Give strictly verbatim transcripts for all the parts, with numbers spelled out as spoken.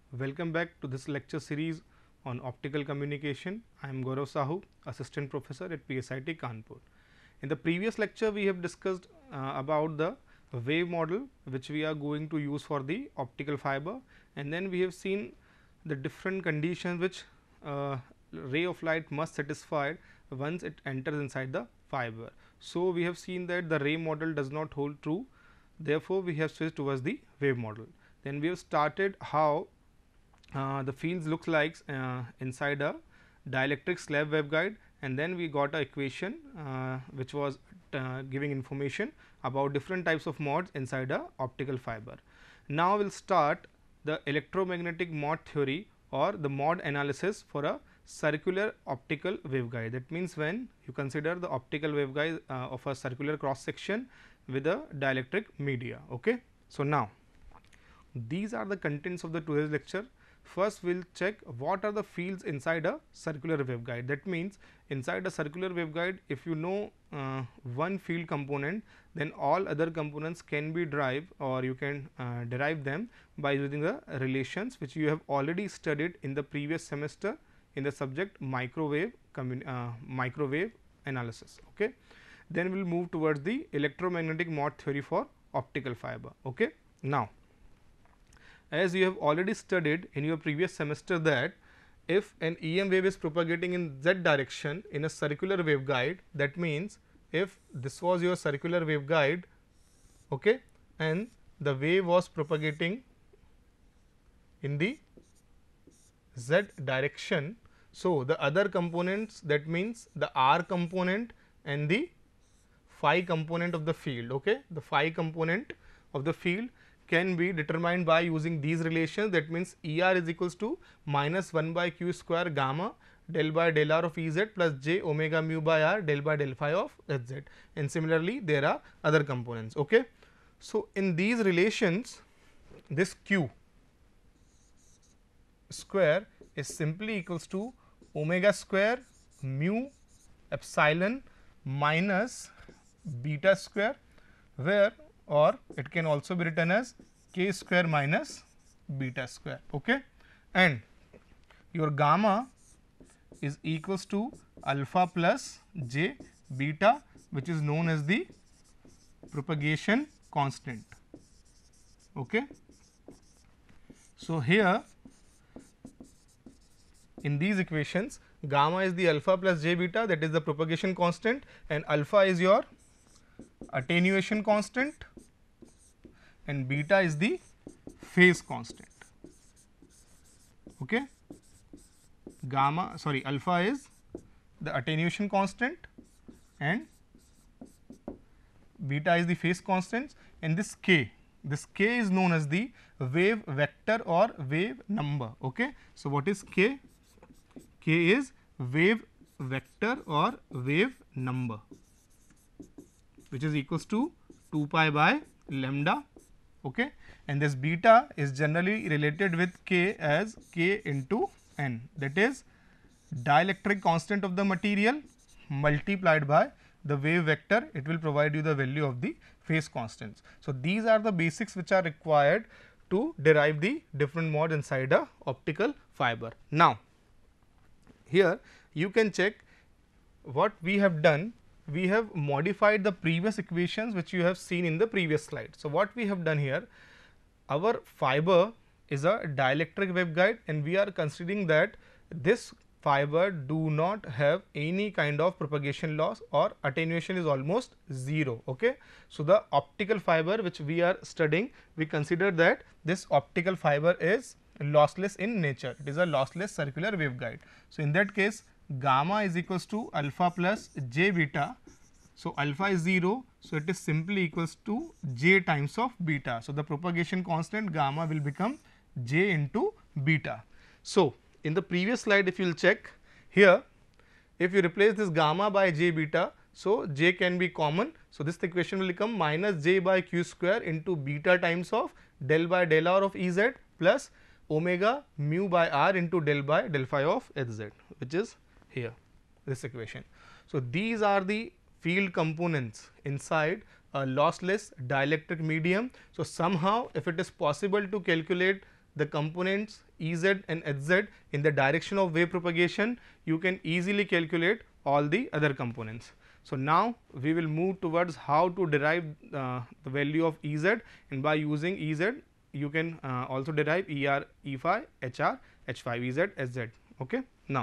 Welcome back to this lecture series on optical communication. I am Gaurav Sahu, Assistant Professor at P S I T Kanpur. In the previous lecture, we have discussed uh, about the wave model which we are going to use for the optical fiber, and then we have seen the different conditions which uh, ray of light must satisfy once it enters inside the fiber. So, we have seen that the ray model does not hold true, therefore, we have switched towards the wave model. Then we have started how uh, the fields looks like uh, inside a dielectric slab waveguide, and then we got a equation uh, which was uh, giving information about different types of modes inside a optical fiber. Now, we will start the electromagnetic mode theory or the mode analysis for a circular optical waveguide. That means, when you consider the optical waveguide uh, of a circular cross section with a dielectric media. Okay. So, now these are the contents of the today's lecture. First, we will check what are the fields inside a circular waveguide. That means, inside a circular waveguide, if you know uh, one field component, then all other components can be derived, or you can uh, derive them by using the relations which you have already studied in the previous semester in the subject microwave uh, microwave analysis. Okay. Then we will move towards the electromagnetic mode theory for optical fiber. Okay. Now, as you have already studied in your previous semester that if an E M wave is propagating in z direction in a circular waveguide, that means if this was your circular waveguide, okay, and the wave was propagating in the z direction. So, the other components, that means the r component and the phi component of the field, okay, the phi component of the field can be determined by using these relations. That means, E r is equals to minus one by q square gamma del by del r of E z plus j omega mu by r del by del phi of H z, and similarly there are other components. Okay. So, in these relations, this q square is simply equals to omega square mu epsilon minus beta square, where or it can also be written as k square minus beta square. Okay. And your gamma is equals to alpha plus j beta, which is known as the propagation constant. Okay. So, here in these equations, gamma is the alpha plus j beta, that is the propagation constant, and alpha is your attenuation constant, and beta is the phase constant. Okay. Gamma sorry alpha is the attenuation constant and beta is the phase constant, and this k, this k is known as the wave vector or wave number. Okay. So, what is k? K is wave vector or wave number, which is equals to two pi by lambda. Okay. And this beta is generally related with k as k into n, that is dielectric constant of the material multiplied by the wave vector, it will provide you the value of the phase constants. So, these are the basics which are required to derive the different modes inside a optical fiber. Now, here you can check what we have done. We have modified the previous equations which you have seen in the previous slide. So, what we have done here, our fiber is a dielectric waveguide, and we are considering that this fiber do not have any kind of propagation loss, or attenuation is almost zero. Okay. So, the optical fiber which we are studying, we consider that this optical fiber is lossless in nature, it is a lossless circular waveguide. So, in that case, gamma is equals to alpha plus j beta. So, alpha is zero. So, it is simply equals to j times of beta. So, the propagation constant gamma will become j into beta. So, in the previous slide, if you will check here, if you replace this gamma by j beta, so j can be common. So, this equation will become minus j by q square into beta times of del by del r of E z plus omega mu by r into del by del phi of H z, which is here this equation. So, these are the field components inside a lossless dielectric medium. So, somehow if it is possible to calculate the components E z and H z in the direction of wave propagation, you can easily calculate all the other components. So, now we will move towards how to derive uh, the value of E z, and by using E z you can uh, also derive E r, E phi, H r, H phi, E z, S z. Okay. Now,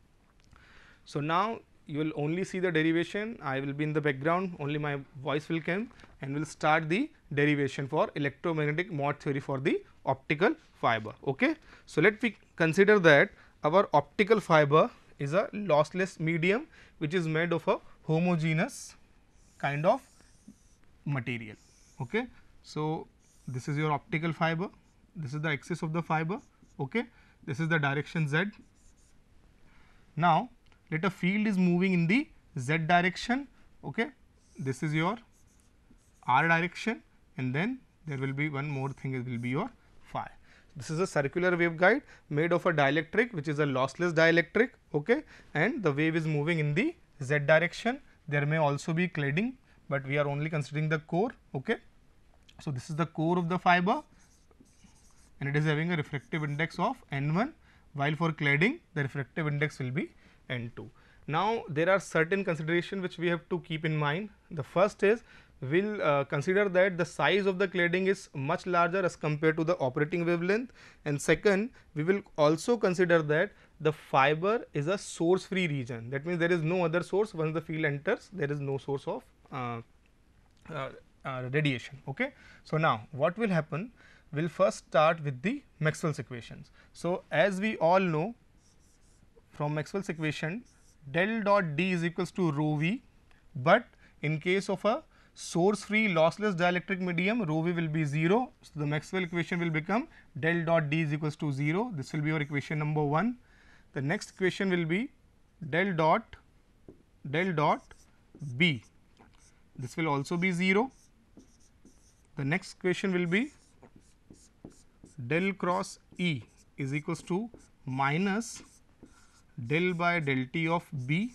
so now you will only see the derivation, I will be in the background, only my voice will come, and we will start the derivation for electromagnetic mode theory for the optical fiber. Okay. So, let me consider that our optical fiber is a lossless medium which is made of a homogeneous kind of material. Okay. So, this is your optical fiber, this is the axis of the fiber, okay. This is the direction z. Now, let a field is moving in the z direction, okay. This is your r direction, and then there will be one more thing, it will be your phi. This is a circular waveguide made of a dielectric which is a lossless dielectric, okay, and the wave is moving in the z direction. There may also be cladding, but we are only considering the core, okay. So, this is the core of the fiber, and it is having a refractive index of n one, while for cladding the refractive index will be n two. Now, there are certain considerations which we have to keep in mind. The first is we will uh, consider that the size of the cladding is much larger as compared to the operating wavelength, and second we will also consider that the fiber is a source free region. That means, there is no other source. Once the field enters, there is no source of uh, uh, uh, radiation. Okay. So, now what will happen? We will first start with the Maxwell's equations. So, as we all know from Maxwell's equation, del dot D is equals to rho v, but in case of a source free lossless dielectric medium, rho v will be zero. So, the Maxwell equation will become del dot D is equals to zero. This will be your equation number one. The next equation will be del dot del dot B. This will also be zero. The next equation will be del cross E is equals to minus del by del T of B,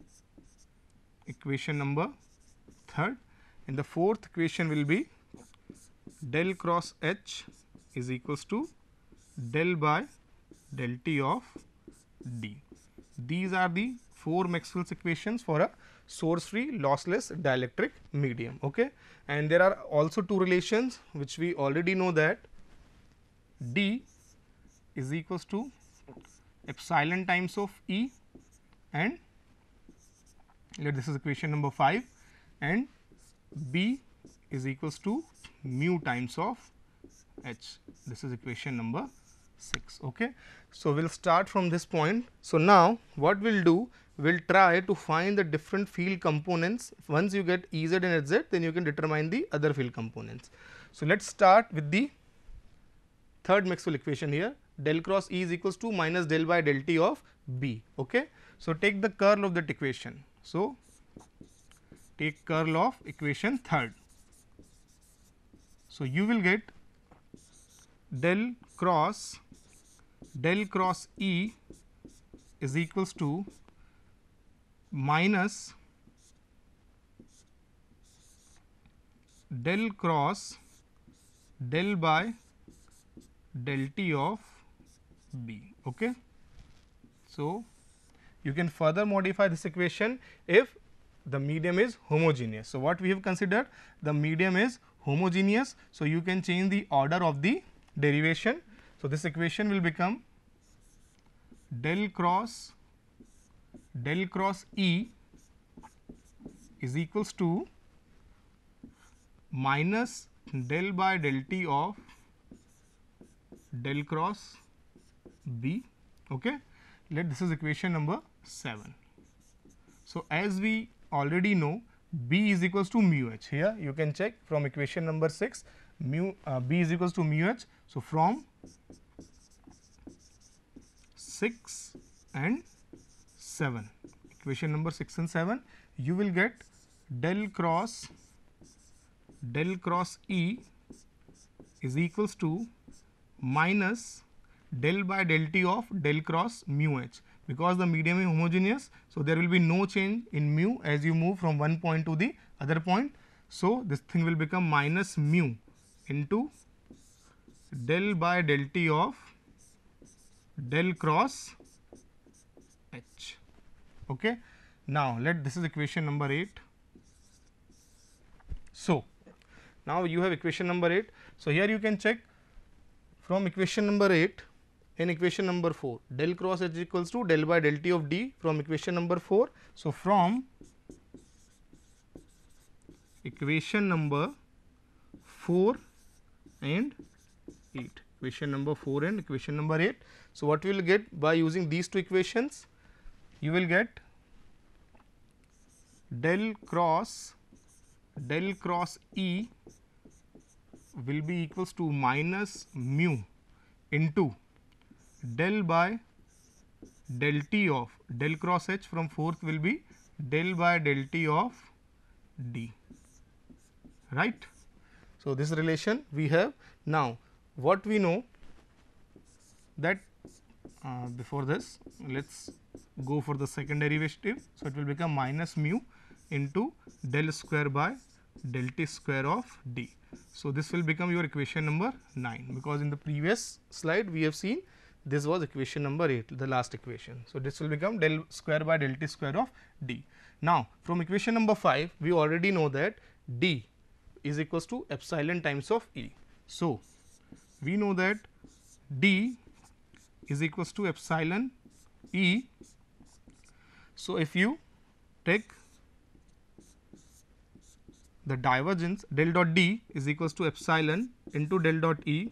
equation number third, and the fourth equation will be del cross H is equals to del by del T of D. These are the four Maxwell's equations for a source free lossless dielectric medium. Okay. And there are also two relations which we already know, that D is equals to epsilon times of E, and let this is equation number five, and B is equals to mu times of H. This is equation number six. Okay. So, we will start from this point. So, now what we will do, we will try to find the different field components. Once you get E z and H z, then you can determine the other field components. So, let us start with the third Maxwell equation here, del cross E is equals to minus del by del T of B. Okay. So, take the curl of that equation. So, take curl of equation third. So, you will get del cross del cross E is equals to minus del cross del by del T of B. Okay. So, you can further modify this equation if the medium is homogeneous. So, what we have considered, the medium is homogeneous. So, you can change the order of the derivation. So, this equation will become del cross del cross E is equals to minus del by del T of del cross B. Okay. Let this is equation number seven. So, as we already know, B is equals to mu h. Here you can check from equation number six, mu uh, B is equals to mu h. So, from six and seven, equation number six and seven, you will get del cross del cross E is equals to minus del by del T of del cross mu h, because the medium is homogeneous. So, there will be no change in mu as you move from one point to the other point. So, this thing will become minus mu into del by del t of del cross H. Okay. Now, let this is equation number eight. So, now you have equation number eight. So, here you can check from equation number eight in equation number four, del cross H equals to del by del t of D from equation number four. So, from equation number four and eight, equation number four and equation number eight. So, what we will get by using these two equations? You will get del cross del cross E will be equals to minus mu into del by del t of del cross H from fourth will be del by del t of D, right. So, this relation we have. Now, what we know that uh, before this, let us go for the second derivative. So, it will become minus mu into del square by del t square of D. So, this will become your equation number nine, because in the previous slide we have seen this was equation number eight, the last equation. So, this will become del square by del t square of D. Now, from equation number five we already know that D is equals to epsilon times of E. So, we know that D is equals to epsilon E. So, if you take the divergence, del dot D is equals to epsilon into del dot E.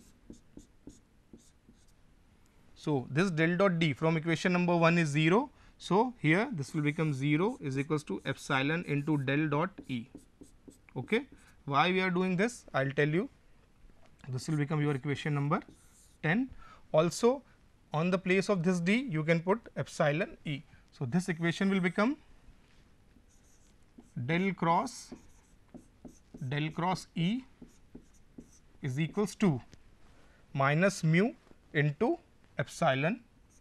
So, this del dot D from equation number one is zero. So, here this will become zero is equals to epsilon into del dot E. Okay. Why we are doing this? I will tell you. This will become your equation number ten. Also, on the place of this D you can put epsilon E. So, this equation will become del cross del cross E is equals to minus mu into epsilon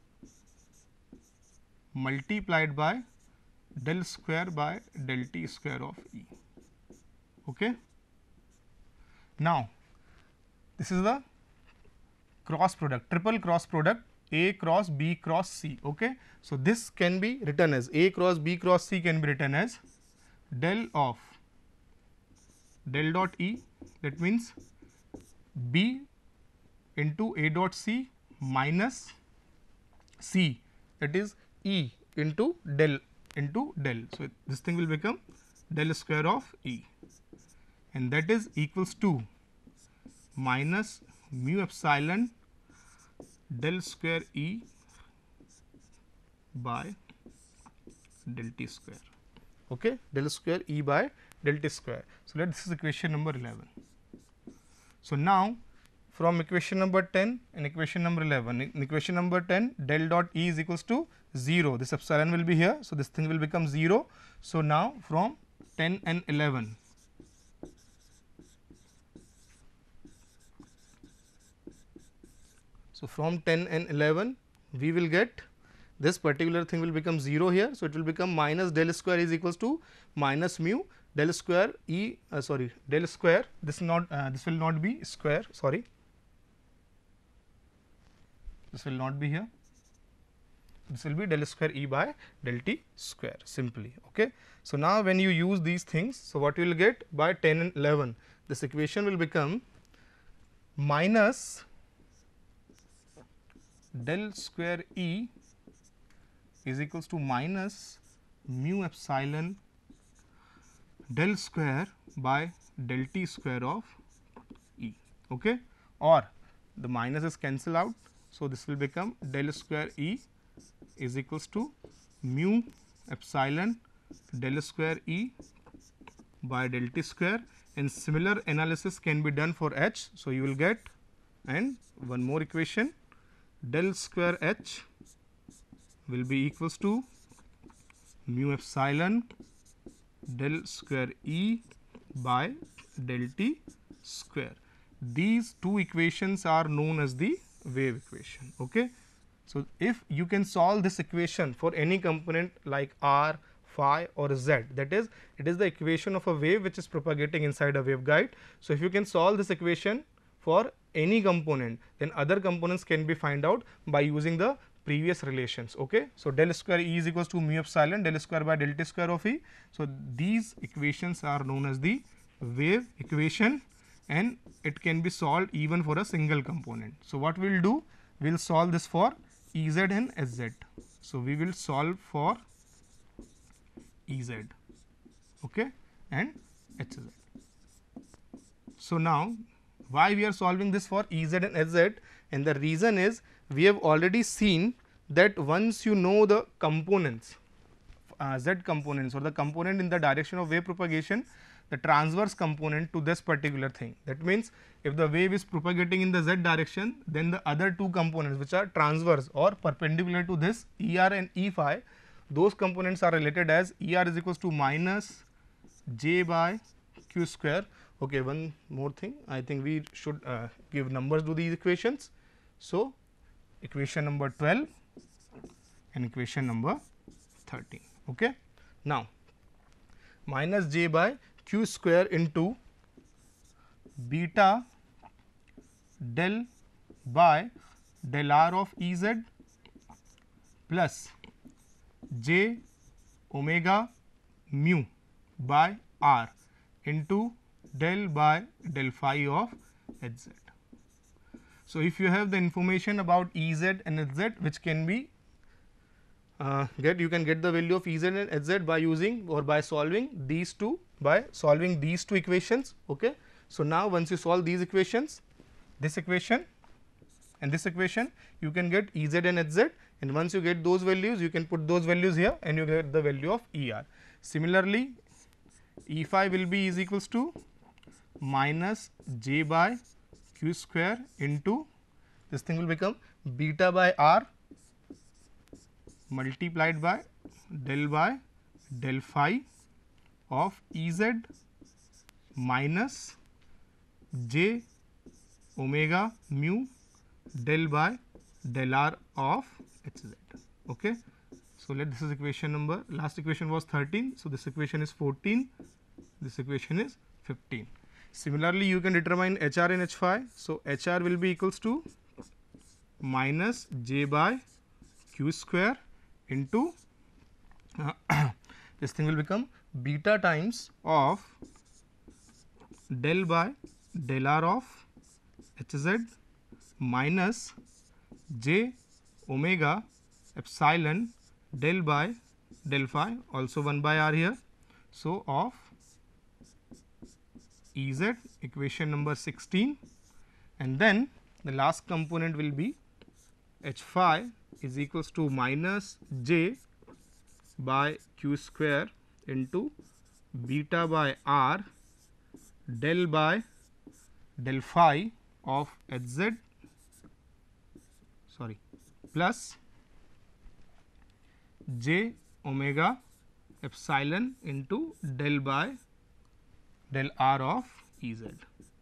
multiplied by del square by del t square of E. Okay. Now, this is the cross product, triple cross product A cross B cross C. Okay. So, this can be written as A cross B cross C can be written as del of del dot E, that means B into A dot C minus C, that is E into del into del. So, this thing will become del square of E, and that is equals to minus mu epsilon del square E by del t square. Okay, del square E by del t square. So, let this is equation number eleven. So, now from equation number ten and equation number eleven, in equation number ten del dot E is equals to zero, this epsilon will be here. So, this thing will become zero. So, now from ten and eleven, so from ten and eleven we will get this particular thing will become zero here. So, it will become minus del square is equals to minus mu del square E uh, sorry del square, this not uh, this will not be square, sorry, this will not be here, this will be del square E by del t square simply. Okay. So, now when you use these things, so what you will get by ten and eleven, this equation will become minus del square E is equals to minus mu epsilon del square by del t square of E. Okay. Or the minus is cancel out. So, this will become del square E is equals to mu epsilon del square E by del t square, and similar analysis can be done for H. So, you will get and one more equation del square H will be equals to mu epsilon del square E by del t square. These two equations are known as the wave equation. Okay. So, if you can solve this equation for any component like R, phi or Z, that is it is the equation of a wave which is propagating inside a waveguide. So, if you can solve this equation for any component, then other components can be find out by using the previous relations. Okay. So, del square E is equals to mu epsilon del square by del t square of E. So, these equations are known as the wave equation, and it can be solved even for a single component. So, what we will do? We will solve this for E z and H z. So, we will solve for E z, okay, and H z. So, now why we are solving this for E z and H z, and the reason is we have already seen that once you know the components, uh, z components or the component in the direction of wave propagation, the transverse component to this particular thing. That means, if the wave is propagating in the z direction, then the other two components which are transverse or perpendicular to this E r and E phi, those components are related as E r is equals to minus j by q square. Okay, one more thing, I think we should uh, give numbers to these equations. So, equation number twelve and equation number thirteen. Okay. Now, minus j by q square into beta del by del r of E z plus j omega mu by r into del by del phi of H z. So, if you have the information about E z and H z, which can be uh, get you can get the value of E z and H z by using or by solving these two by solving these two equations. Okay. So, now once you solve these equations, this equation and this equation, you can get E z and H z, and once you get those values, you can put those values here and you get the value of E r. Similarly, E phi will be is equals to minus j by q square into this thing will become beta by r multiplied by del by del phi of E z minus j omega mu del by del r of H z. Okay. So, let this is equation number, last equation was thirteen. So, this equation is fourteen, this equation is fifteen. Similarly, you can determine H r and H phi. So, H r will be equals to minus j by q square into uh, this thing will become beta times of del by del r of H z minus j omega epsilon del by del phi, also one by r here. So, of E z, equation number sixteen, and then the last component will be H phi is equals to minus j by q square into beta by r del by del phi of H z sorry plus j omega epsilon into del by del r of E z,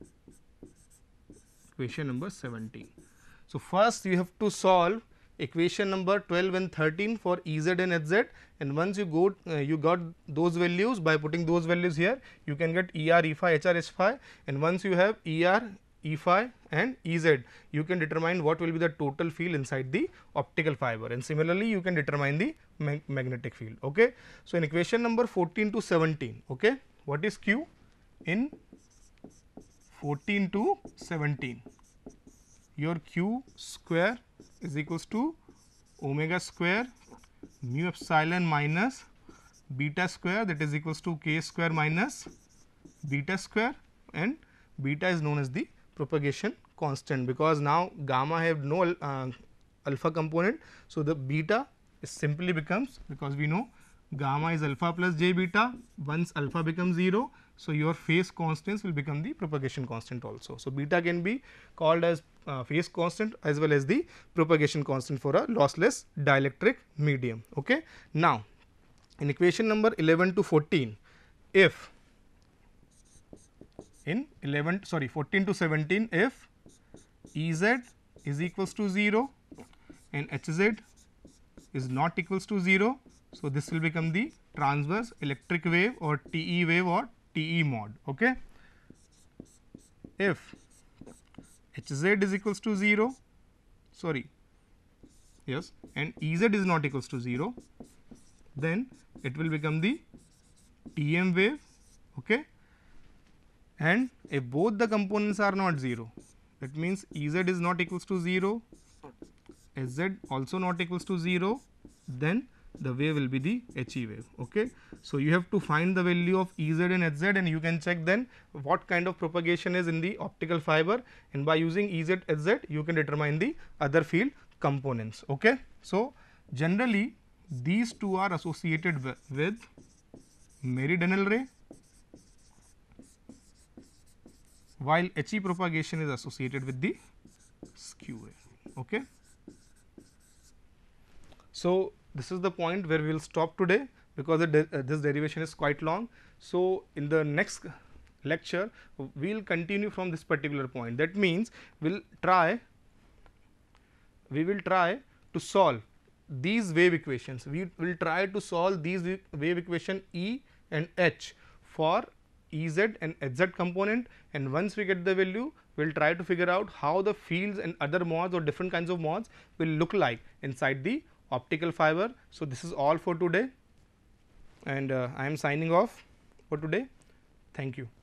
equation number seventeen. So, first you have to solve equation number twelve and thirteen for E z and H z, and once you go uh, you got those values, by putting those values here, you can get E r, E phi, H r, H phi, and once you have E r, E phi and E z, you can determine what will be the total field inside the optical fiber, and similarly you can determine the mag magnetic field. Okay. So, in equation number fourteen to seventeen, okay, what is Q? In fourteen to seventeen, your Q square is equals to omega square mu epsilon minus beta square, that is equals to k square minus beta square, and beta is known as the propagation constant, because now gamma have no uh, alpha component. So, the beta is simply becomes, because we know gamma is alpha plus j beta, once alpha becomes zero. So, your phase constants will become the propagation constant also. So, beta can be called as uh, phase constant as well as the propagation constant for a lossless dielectric medium. Okay. Now, in equation number eleven to fourteen, if in eleven sorry fourteen to seventeen, if E z is equals to zero and H z is not equals to zero, so this will become the transverse electric wave or T E wave or T E mod. Okay. If H z is equals to zero, sorry, yes, and E z is not equals to zero, then it will become the T M wave, okay. And if both the components are not zero, that means E z is not equals to zero, S z also not equals to zero, then the wave will be the H E wave, okay. So, you have to find the value of E z and H z, and you can check then what kind of propagation is in the optical fiber, and by using E z, H z you can determine the other field components, okay. So, generally these two are associated with, with meridional ray, while H E propagation is associated with the skew ray, okay. So, this is the point where we will stop today, because de uh, this derivation is quite long. So, in the next lecture we will continue from this particular point. That means, we will try we will try to solve these wave equations. We will try to solve these wave equation E and H for E z and H z component, and once we get the value, we will try to figure out how the fields and other modes or different kinds of modes will look like inside the optical fiber. So, this is all for today, and uh, I am signing off for today. Thank you.